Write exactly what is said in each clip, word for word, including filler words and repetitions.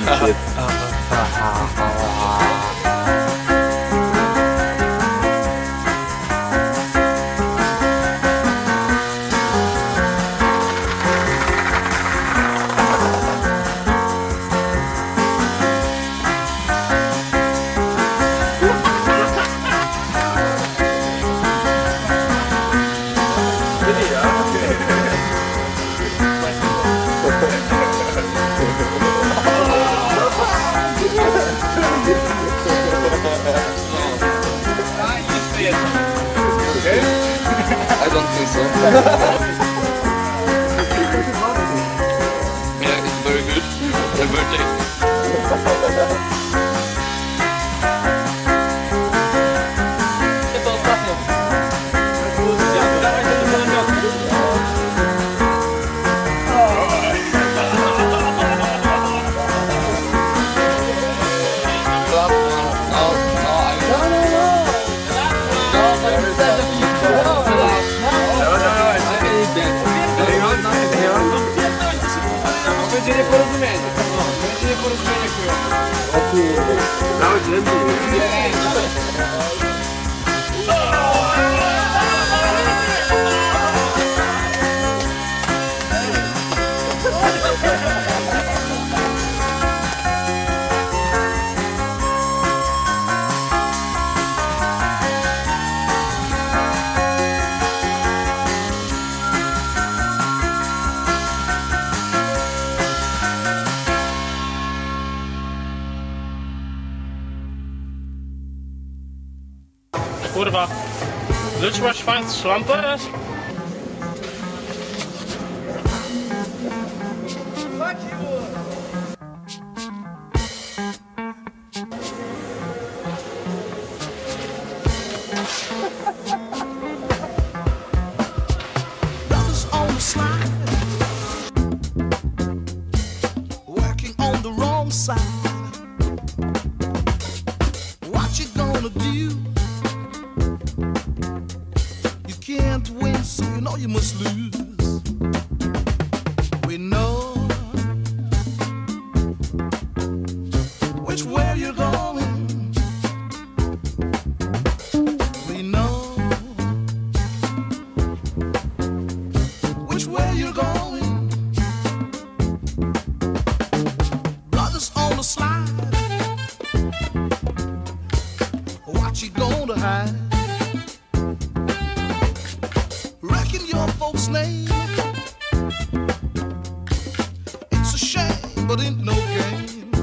Shit. I don't think so. Yeah, it's very good. And very tasty. Będzie nieporozumienie. Będzie nieporozumienie, kujo. O kurde, cały dzień Kurwa, rzuciła Schwanz Schlampe? Brothers on the slide, working on the wrong side. What you gonna do? You can't win, so you know you must lose. We know which way you're going. We know which way you're going. Brothers on the slide, what you gonna hide? Reckon your folks' name. It's a shame, but ain't no game.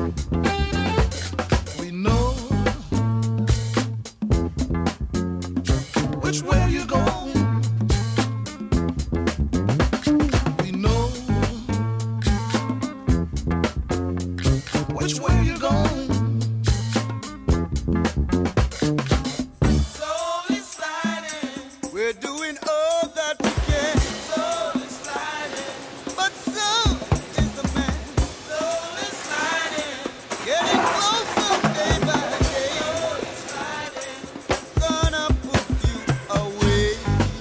We know which way you're going. We know which way you're going. Slowly sliding, we're doing all that we can. Slowly sliding, but so is the man. Slowly sliding, getting closer day by day. Slowly sliding, gonna put you away.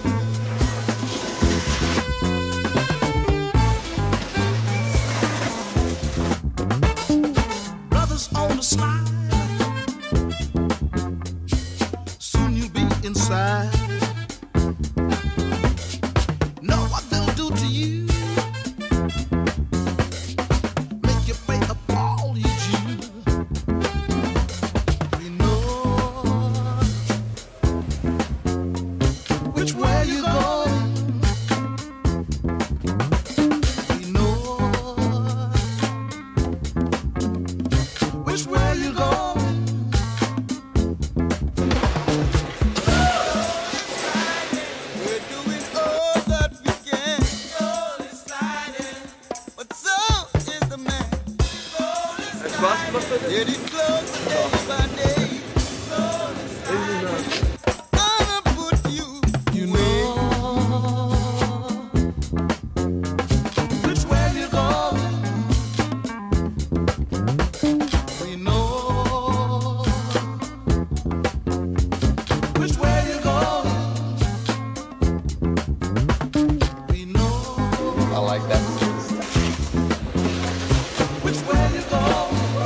Brothers on the slide, soon you'll be inside. Know what they'll do to you, make you pay up all you due. We know which way you're going. We know which way you're going. We're doing all that we can. Slowly sliding, but so is the man. Slowly sliding, getting closer day by day. Slowly sliding, gonna put you away. Which way you're going? We know which way you're going. We know I like that. which way you're going.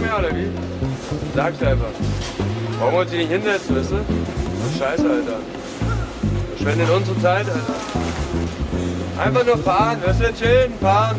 mehr oder wie? Sag's einfach. Warum wir uns hier nicht hinsetzen, weißt du? Das ist scheiße, Alter. Verschwendet unsere Zeit, Alter. Einfach nur fahren, weißt du, chillen, fahren.